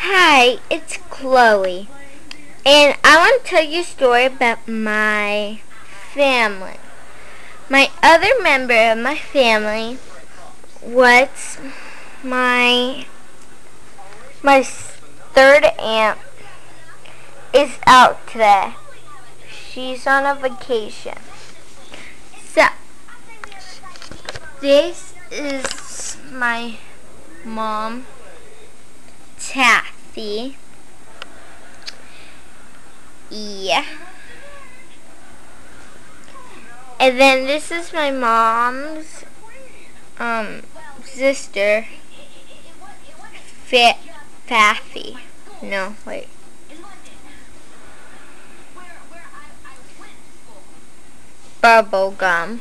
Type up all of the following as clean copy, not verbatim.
Hi, it's Chloe, and I want to tell you a story about my family. My other member of my family was my third aunt is out today. She's on a vacation. So, this is my mom, Taffy. Yeah. And then this is my mom's sister, Faffy. No, wait. Bubblegum.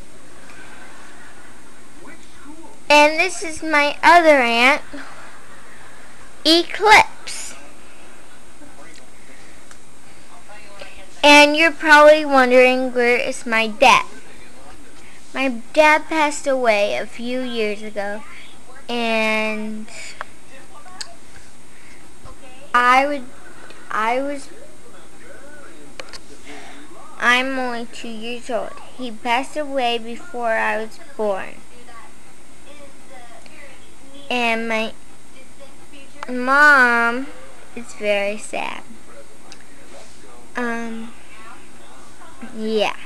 And this is my other aunt, Eclipse. And you're probably wondering, where is my dad? My dad passed away a few years ago, and I'm only 2 years old. He passed away before I was born. And my mom is very sad. Yeah.